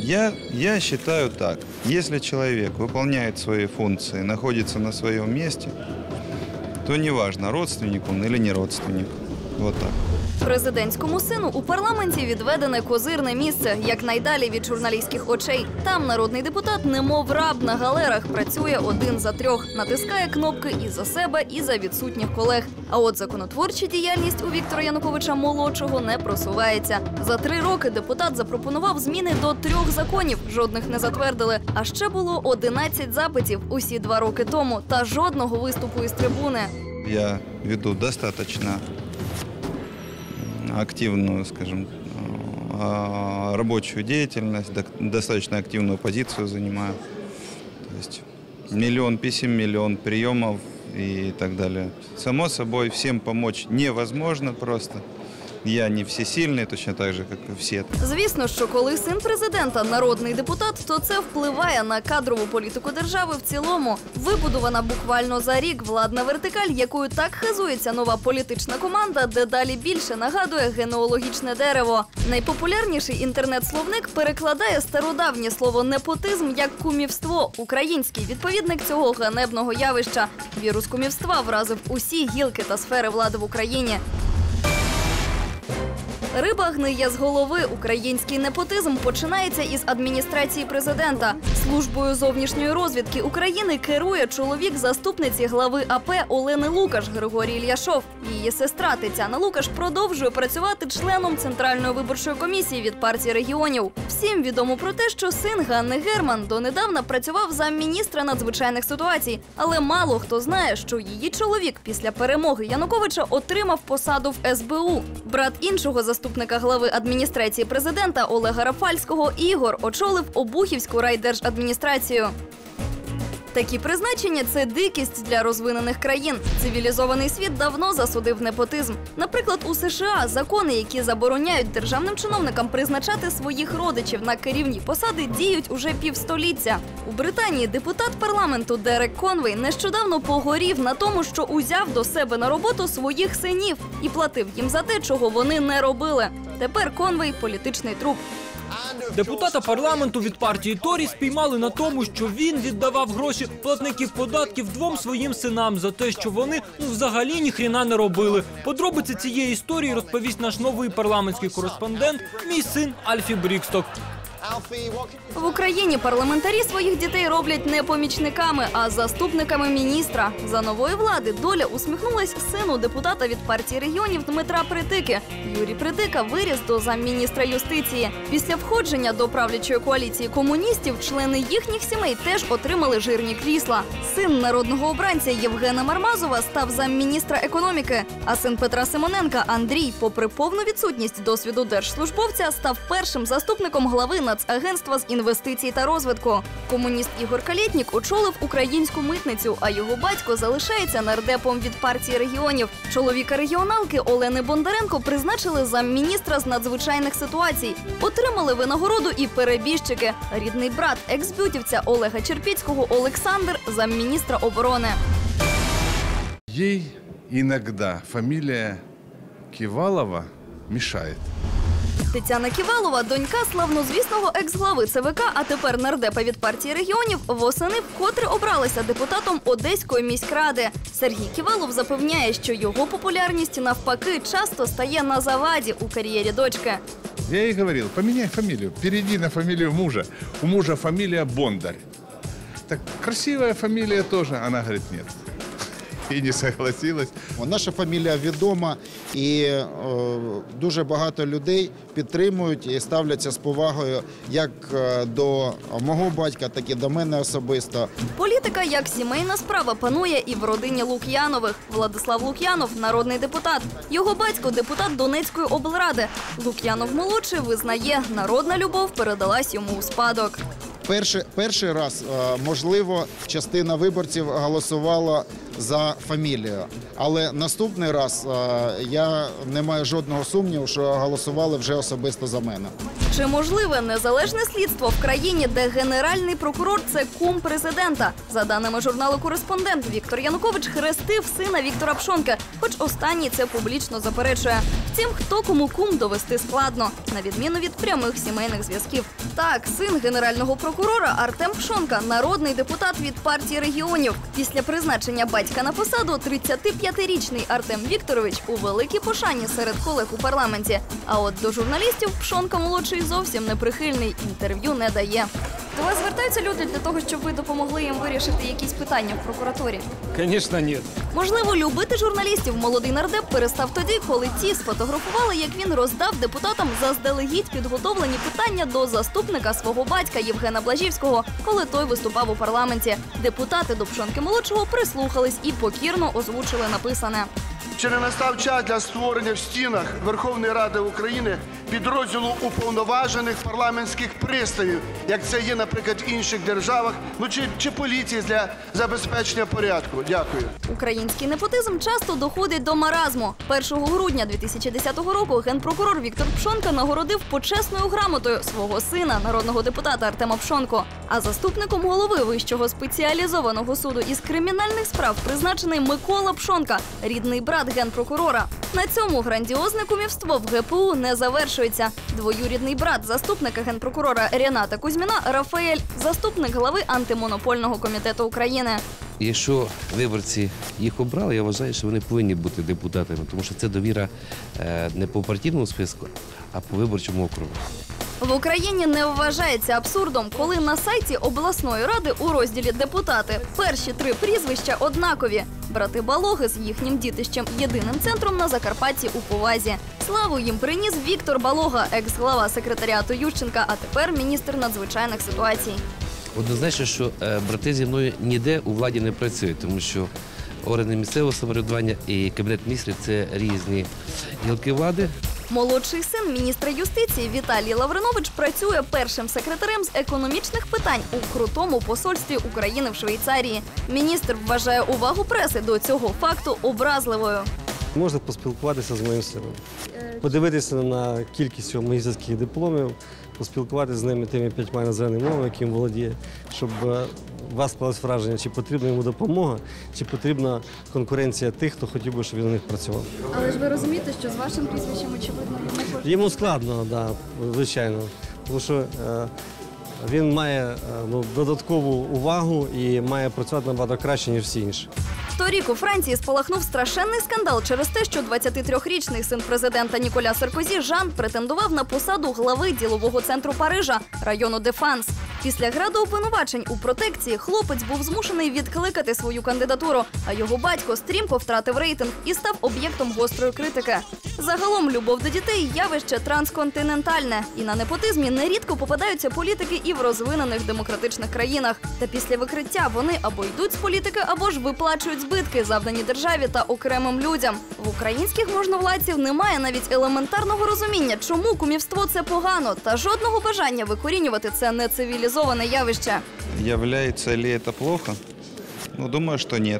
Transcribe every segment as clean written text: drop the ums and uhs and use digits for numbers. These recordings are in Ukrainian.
Я считаю так. Если человек выполняет свои функции, находится на своем месте, то неважно, родственник он или не родственник. Вот так. Президентському сину у парламенті відведене козирне місце, якнайдалі від журналістських очей. Там народний депутат, немов раб на галерах, працює один за трьох, натискає кнопки і за себе, і за відсутніх колег. А от законотворча діяльність у Віктора Януковича-молодшого не просувається. За 3 роки депутат запропонував зміни до 3 законів, жодних не затвердили. А ще було 11 запитів усі 2 роки тому та жодного виступу із трибуни. Я веду достаточно активную, скажем, рабочую деятельность, достаточно активную позицию занимаю. То есть миллион писем, миллион приемов и так далее. Само собой, всем помочь невозможно просто. Я не всесильний, точно так же, як і всі. Звісно, що коли син президента – народний депутат, то це впливає на кадрову політику держави в цілому. Вибудована буквально за рік владна вертикаль, якою так хизується нова політична команда, дедалі більше нагадує генеалогічне дерево. Найпопулярніший інтернет-словник перекладає стародавнє слово «непотизм» як «кумівство». Український відповідник цього ганебного явища. Вірус кумівства вразив усі гілки та сфери влади в Україні. Риба гниє з голови. Український непотизм починається із адміністрації президента. Службою зовнішньої розвідки України керує чоловік заступниці глави АП Олени Лукаш Григорій Ільяшов. Її сестра Тетяна Лукаш продовжує працювати членом Центральної виборчої комісії від партії регіонів. Всім відомо про те, що син Ганни Герман донедавна працював замміністра надзвичайних ситуацій. Але мало хто знає, що її чоловік після перемоги Януковича отримав посаду в СБУ. Брат іншого заступника глави адміністрації президента Олега Рафальського Ігор очолив Обухівську райдержадміністрацію. Такі призначення – це дикість для розвинених країн. Цивілізований світ давно засудив непотизм. Наприклад, у США закони, які забороняють державним чиновникам призначати своїх родичів на керівні посади, діють уже півстоліття. У Британії депутат парламенту Дерек Конвей нещодавно погорів на тому, що узяв до себе на роботу своїх синів і платив їм за те, чого вони не робили. Тепер Конвей – політичний труп. Депутата парламенту від партії Торі спіймали на тому, що він віддавав гроші платників податків 2 своїм синам за те, що вони взагалі ніхріна не робили. Подробиці цієї історії розповість наш новий парламентський кореспондент, мій син Альфі Бріксток. В Україні парламентарі своїх дітей роблять не помічниками, а заступниками міністра. За нової влади доля усміхнулась сину депутата від партії регіонів Дмитра Притики. Юрій Притика виріс до замміністра юстиції. Після входження до правлячої коаліції комуністів члени їхніх сімей теж отримали жирні крісла. Син народного обранця Євгена Мармазова став замміністра економіки, а син Петра Симоненка Андрій, попри повну відсутність досвіду держслужбовця, став першим заступником глави Нацагентства з інвестицій та розвитку. Комуніст Ігор Калєтнік очолив українську митницю, а його батько залишається нардепом від партії регіонів. Чоловіка регіоналки Олени Бондаренко призначили замміністра з надзвичайних ситуацій. Отримали винагороду і перебіжчики. Рідний брат екс-бютівця Олега Черпіцького Олександр – замміністра оборони. Їй іноді фамілія Ківалова мішає. Тетяна Ківалова, донька славнозвісного екс-глави ЦВК, а тепер нардепа від партії регіонів, восени вкотре обралася депутатом Одеської міськради. Сергій Ківалов запевняє, що його популярність навпаки часто стає на заваді у кар'єрі дочки. Я їй говорив, поміняй фамілію, перейди на фамілію мужа. У мужа фамілія Бондар. Так красива фамілія теж. Вона говорить, ні. І не согласилась. Наша фамілія відома і дуже багато людей підтримують і ставляться з повагою як до мого батька, так і до мене особисто. Політика як сімейна справа панує і в родині Лук'янових. Владислав Лук'янов – народний депутат. Його батько – депутат Донецької облради. Лук'янов-молодший визнає, народна любов передалась йому у спадок. Перший раз, можливо, частина виборців голосувала за фамілію. Але наступний раз я не маю жодного сумніву, що голосували вже особисто за мене. Чи можливе незалежне слідство в країні, де генеральний прокурор – це кум президента? За даними журналу «Кореспондент», Віктор Янукович хрестив сина Віктора Пшонки, хоч останній це публічно заперечує. Втім, хто кому кум довести складно, на відміну від прямих сімейних зв'язків. Так, син генерального прокурора Артем Пшонка – народний депутат від партії регіонів. Після призначення батька на посаду 35-річний Артем Вікторович у великій пошані серед колег у парламенті. А от до журналістів Пшонка-молодший зовсім не прихильний, інтерв'ю не дає. До вас звертаються люди для того, щоб ви допомогли їм вирішити якісь питання в прокуратурі? Звісно, ні. Можливо, любити журналістів молодий нардеп перестав тоді, коли ті сфотографували, як він роздав депутатам заздалегідь підготовлені питання до заступника свого батька Євгена Блажівського, коли той виступав у парламенті. Депутати до Пшонки-молодшого прислухались і покірно озвучили написане. Чи не настав час для створення в стінах Верховної Ради України підрозділу уповноважених парламентських приставів, як це є, наприклад, в інших державах, чи поліції для забезпечення порядку? Дякую. Український непотизм часто доходить до маразму. 1 грудня 2010 року генпрокурор Віктор Пшонка нагородив почесною грамотою свого сина, народного депутата Артема Пшонку. А заступником голови Вищого спеціалізованого суду із кримінальних справ призначений Микола Пшонка, рідний брат генпрокурора. На цьому грандіозне кумівство в ГПУ не завершується. Двоюрідний брат заступника генпрокурора Рената Кузьміна Рафаель – заступник глави антимонопольного комітету України. Якщо виборці їх обрали, я вважаю, що вони повинні бути депутатами, тому що це довіра не по партійному списку, а по виборчому округу. В Україні не вважається абсурдом, коли на сайті обласної ради у розділі «Депутати» перші 3 прізвища однакові. Брати Балоги з їхнім дітищем єдиним центром на Закарпатті у Повазі. Славу їм приніс Віктор Балога, екс-глава секретаріату Ющенка, а тепер міністр надзвичайних ситуацій. Однозначно, що брати зі мною ніде у владі не працюють, тому що органи місцевого самоврядування і Кабінет міністрів – це різні гілки влади. Молодший син міністра юстиції Віталій Лавринович працює першим секретарем з економічних питань у крутому посольстві України в Швейцарії. Міністр вважає увагу преси до цього факту образливою. Можна поспілкуватися з моїм сином, подивитися на кількість його магістерських дипломів, поспілкуватися з ними тими 5 іноземними мовами, яким володіє, щоб у вас склалось враження, чи потрібна йому допомога, чи потрібна конкуренція тих, хто хотів би, щоб він у них працював. Але ж ви розумієте, що з вашим прізвищем, очевидно, він не хоче. Йому складно, да, звичайно, тому що він має додаткову увагу і має працювати набагато краще, ніж всі інші. Торік у Франції спалахнув страшенний скандал через те, що 23-річний син президента Ніколя Саркозі Жан претендував на посаду глави ділового центру Парижа, району Дефанс. Після граду обвинувачень у протекції хлопець був змушений відкликати свою кандидатуру, а його батько стрімко втратив рейтинг і став об'єктом гострої критики. Загалом любов до дітей – явище трансконтинентальне. І на непотизмі нерідко попадаються політики і в розвинених демократичних країнах. Та після викриття вони або йдуть з політики, або ж виплачують збитки, завдані державі та окремим людям. В українських можновладців немає навіть елементарного розуміння, чому кумівство – це погано, та жодного бажання викорінювати це нецивілізоване явище. Является ли это плохо? Ну, думаю, что нет.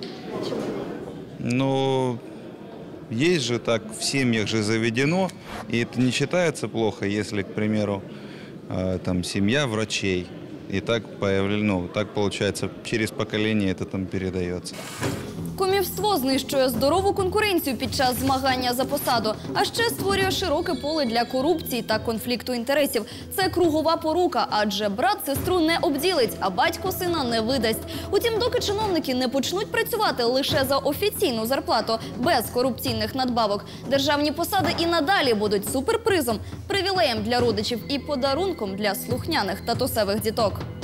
Но есть же так, в семьях же заведено, и это не считается плохо, если, к примеру, там семья врачей, и так так получается, через поколение это там передается. Кумівство знищує здорову конкуренцію під час змагання за посаду, а ще створює широке поле для корупції та конфлікту інтересів. Це кругова порука, адже брат сестру не обділить, а батько сина не видасть. Утім, доки чиновники не почнуть працювати лише за офіційну зарплату, без корупційних надбавок, державні посади і надалі будуть суперпризом, привілеєм для родичів і подарунком для слухняних татусевих діток.